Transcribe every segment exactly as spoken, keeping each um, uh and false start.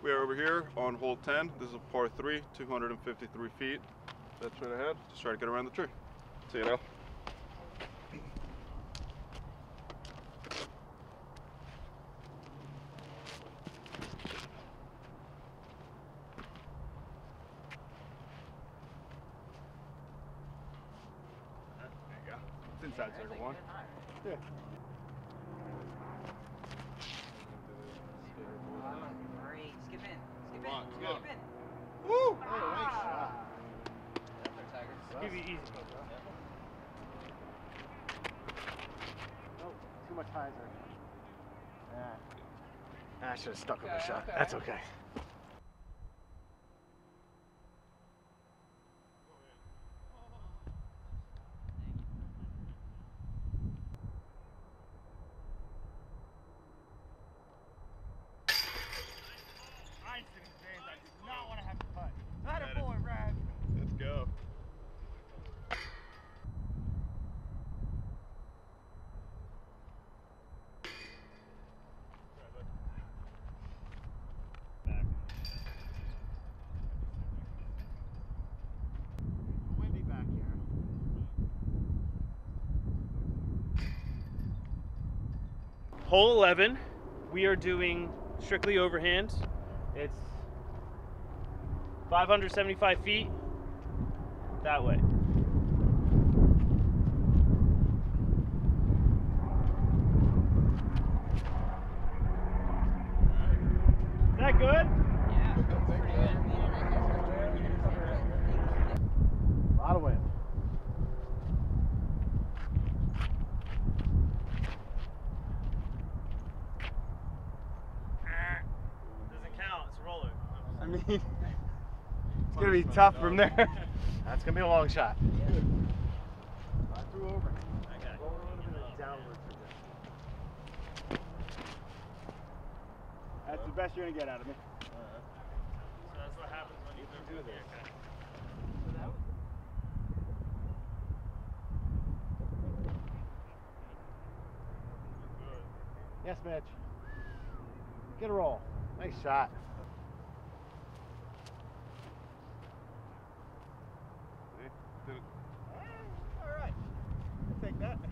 We are over here on hole ten. This is a par three, two hundred fifty-three feet. That's straight ahead. Just try to get around the tree. See you now. There you go. It's inside circle one. Yeah. Skip in. Skip Come on, in. skip. Skip in. Woo! Oh, nice shot. Give you easy. Oh, too much hyzer. Yeah. I should have stuck with Okay, the shot. okay. That's okay. I did not want to have to putt. Not a boy, Brad. Let's go. Windy back here. Hole eleven, we are doing strictly overhand. It's five hundred seventy-five feet that way. Is that good? Yeah, that's pretty good. A lot of wind. Doesn't count, it's a roller. I mean, it's gonna be tough from there. That's gonna be a long shot. I threw over. Okay. Roll a little bit downward for this. That's the best you're gonna get out of me. So that's what happens when you do this. Okay. Yes, Mitch. Get a roll. Nice shot. All right. I'll take that.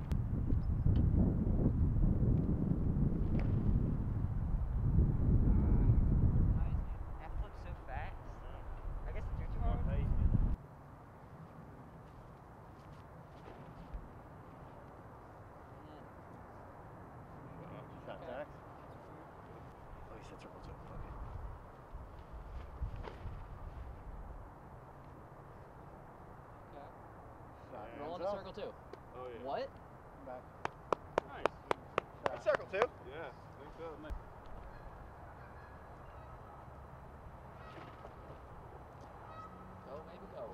That flips so fast. I guess it took too long. Shot back. Oh, he said circle two. Okay. Shot Roll hands into up. circle two. Oh yeah. What? Back. Nice. That's circle two. Yeah, I think so. Go, maybe go.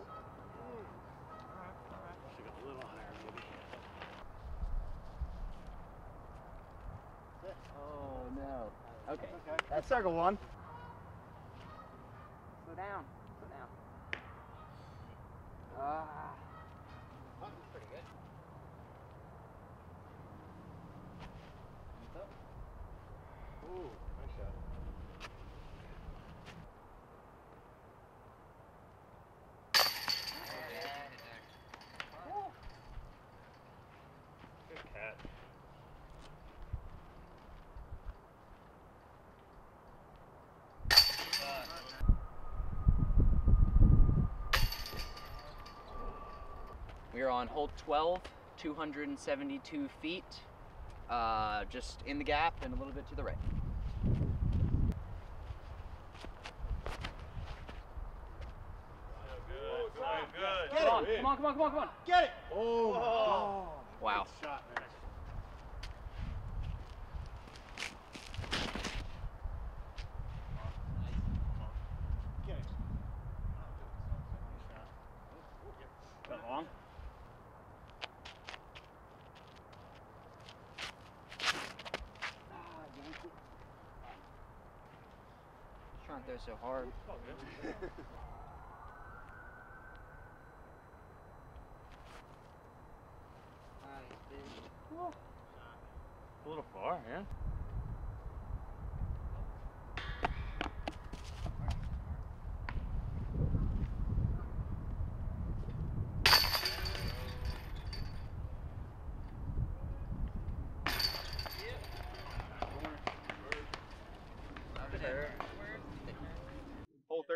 Should go a little higher, maybe. Oh no. Okay. Okay. That's circle one. Slow down. Slow down. Ah. That's pretty good. Ooh, nice shot. Good catch. We are on hole twelve, two hundred seventy-two feet, uh, just in the gap and a little bit to the right. Good, good, good. Get Come on, it. come on, come on, come on, come on. Get it. Oh, my God. Wow. Good shot, man. Get it. That long? Trying to throw so hard. A little far, yeah.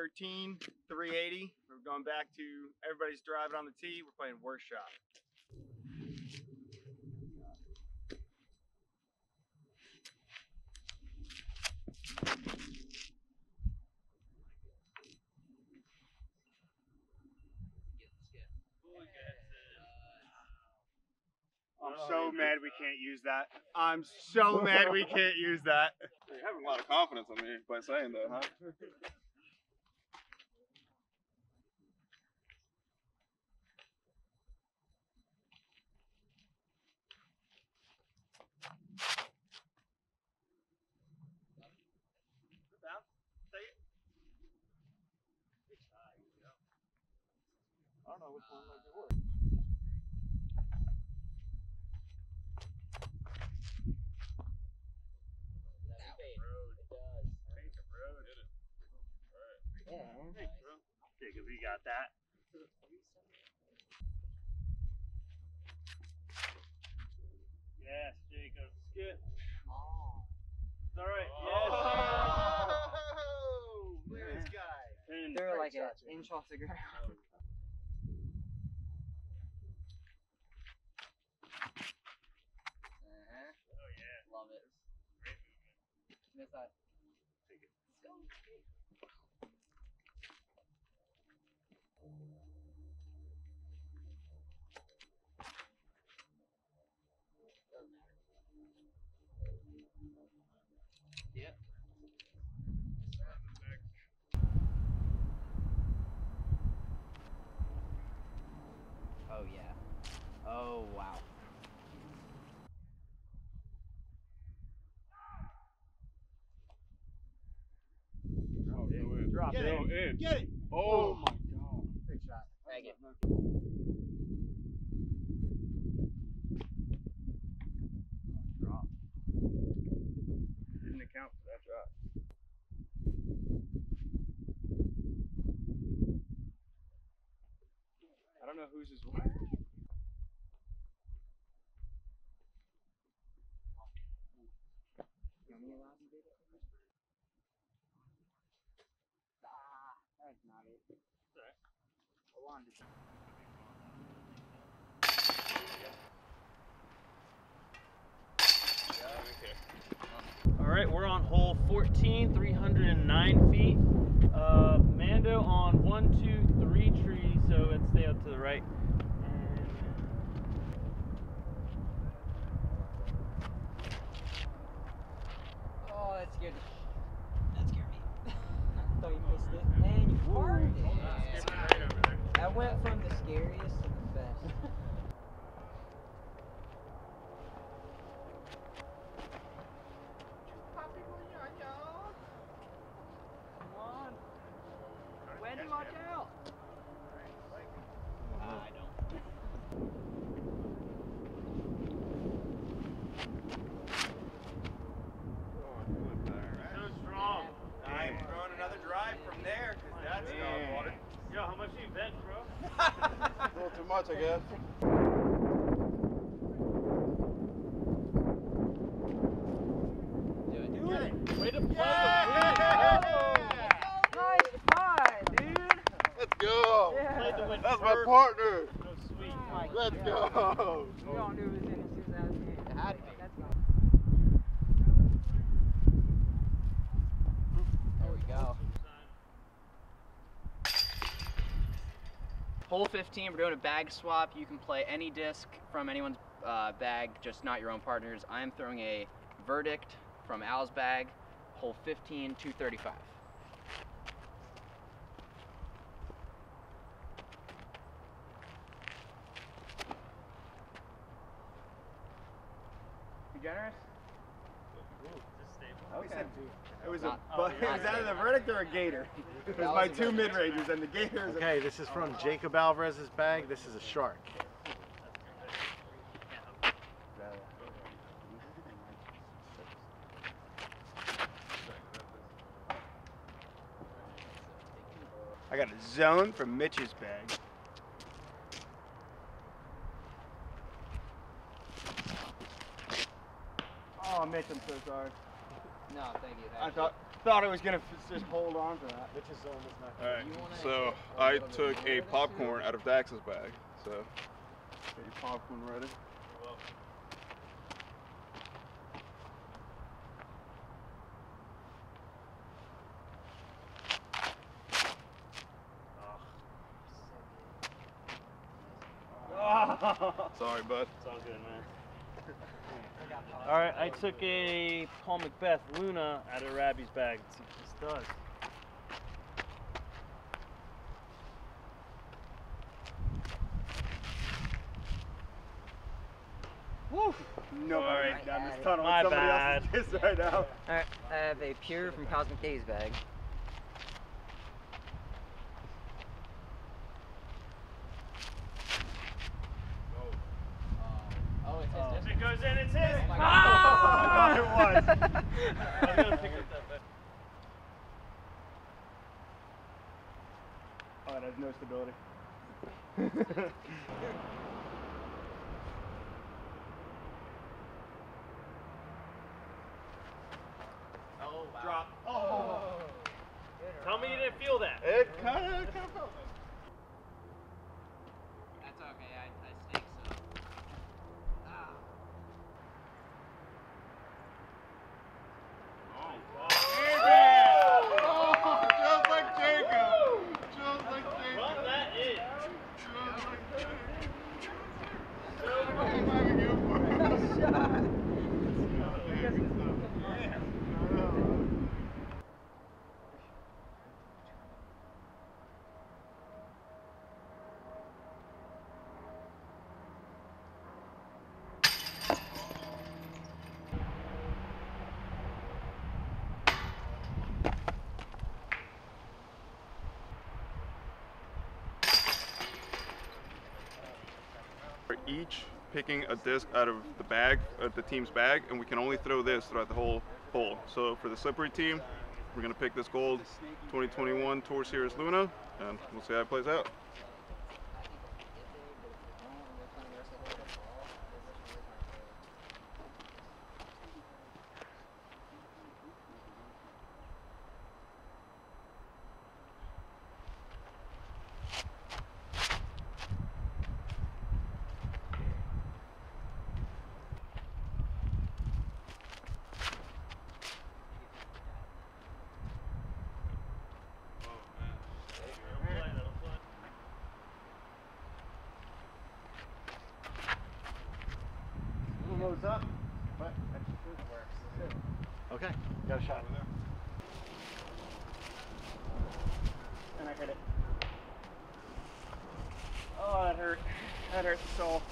thirteen, three eighty. We're going back to everybody's driving on the tee. We're playing worst shot. I'm so mad we can't use that. I'm so mad we can't use that. You're having a lot of confidence in me by saying that, huh? I don't know which one might be worse. Jacob, you got that? Yes, Jacob. Skip. Oh. It's all right. Oh. Yes. Oh, look at this guy. They're like an inch off the ground. Uh-huh. Oh yeah. Love it. Great movement. Miss that. Take it. Let's go. Yep. Oh yeah. Oh wow. Oh, go in. Drop Get it. it. In. Get it. Oh, my God. Big shot. Bag it. Drop. Didn't account for that drop. I don't know whose is what. Ah, that's not it. I wanted to. All right, we're on hole fourteen, three hundred nine feet. Uh, Mando on one, two, three trees, so let's stay up to the right. And Oh, that scared me. That scared me. I thought you missed it. And you farted. Yeah. That went from the scariest to the best. Come on. Wendy, watch out. I don't. so strong. I'm throwing another drive from there because that's dog water. Yo, how much do you bench, bro? a little too much, I guess. Do it. Do it. Way to play Yeah. Nice five, dude. Let's go. Yeah. Played the wind That's my first. partner. So sweet. Oh my Let's God. go. We all knew it was in as soon as I was in. It had to be. Let's go. There we go. Hole fifteen, we're doing a bag swap. You can play any disc from anyone's uh, bag, just not your own partner's. I'm throwing a Verdict from Al's bag, hole fifteen, two thirty-five. You generous? Okay. It was Not- a, but it was either the Verdict or a Gator. It was my two mid rangers, and the Gator is. Okay, this is from Jacob Alvarez's bag. This is a shark. I got a zone from Mitch's bag. Oh, Mitch, I'm so sorry. No, thank you. I thought thought I was gonna f just hold on to that. Mitch's zone is not All gonna right. So I took a popcorn out of Dax's bag. So get your popcorn ready. Sorry, bud. It's all good, man. All right, I took a Paul Macbeth Luna out of Rabbi's bag. Let's see what this does. Woo! Nobody All right. down this tunnel. My with somebody bad. else's kiss right now. Alright, I have a Pure from Cosmic Days bag. Oh, it's his If it goes in, it's his. I Ah! thought it was. I was gonna pick up that bag. Oh, it has no stability. Oh, wow. Drop. Oh. Tell me you didn't feel that. It kind of, kind of felt like. That's okay, I, I stake so. Ah. Oh, just like Jacob. Just like Jacob. Run that in. Just like Jacob. Just like Jacob. We're each picking a disc out of the bag, uh, the team's bag, and we can only throw this throughout the whole hole. So for the slippery team, we're gonna pick this gold twenty twenty-one Tour Series Luna, and we'll see how it plays out. Loads up. But okay, got a shot. And I hit it. Oh, that hurt. That hurt the soul.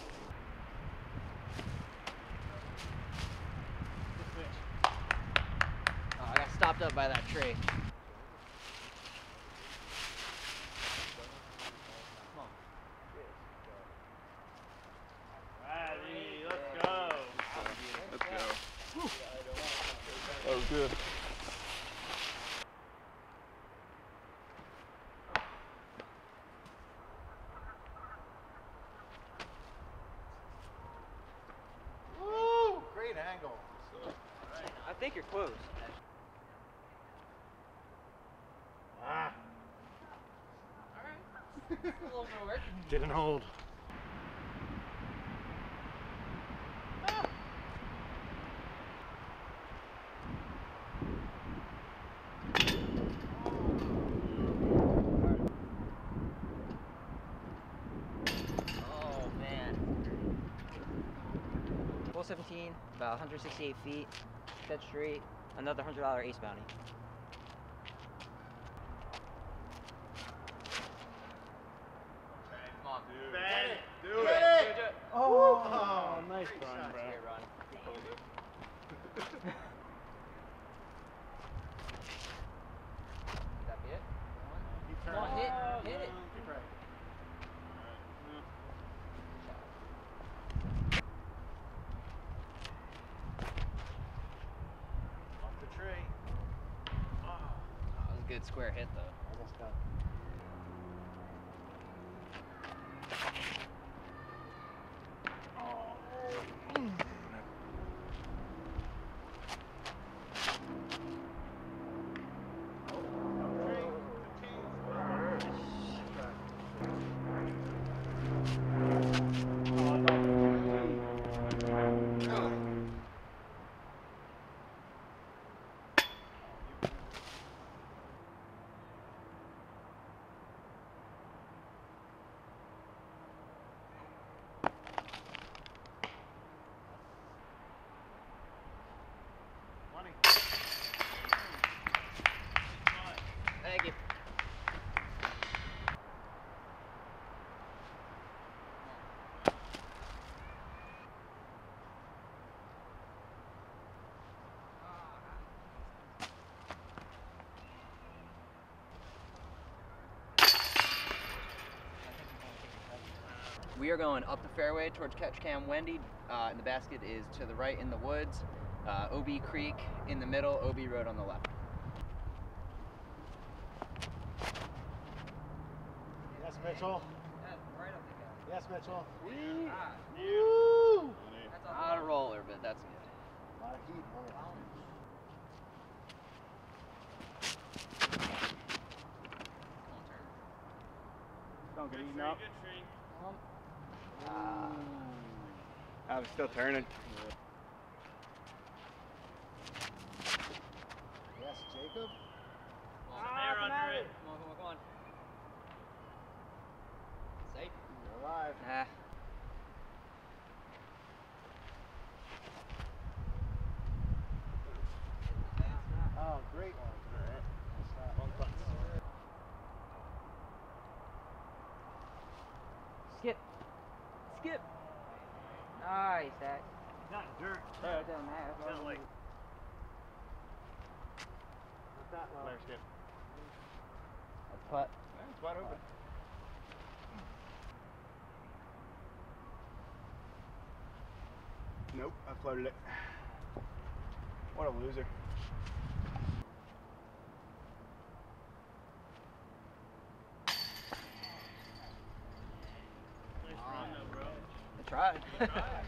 Oh, I got stopped up by that tree. Rabbi, let's go. Let's go. That was good. Woo! Great angle. I think you're close. Ah. Alright. A little bit of work. Didn't hold. Oh man. Hole seventeen, about one hundred sixty-eight feet, dead straight, another one hundred dollar ace bounty. Come on, dude. Bet it. Do it. Oh, Oh, nice run, bro. Great run. Could that be it? Keep Come turning. on, hit, hit it. Keep right. Off the tree. Oh, That was a good square hit though. almost done. We are going up the fairway towards Catch Cam Wendy, uh, and the basket is to the right in the woods. Uh, O B Creek in the middle, O B Road on the left. Yes, Mitchell. Right up the gap. Yes, Mitchell. Ah, Woo! not a roller, but that's good. A lot of heat on it. Don't get Good eaten tree, up. good tree. Ah. I was still turning. Yes, Jacob. Some air under it. Come on, come on, come on. Safe. You're alive. Ah. Oh, great one. Skip. Skip. Nice, that. Not dirt. That doesn't matter. Not like. Not that low. That's putt. It's wide open. Nope, I floated it. What a loser. Nice run though, bro. I tried.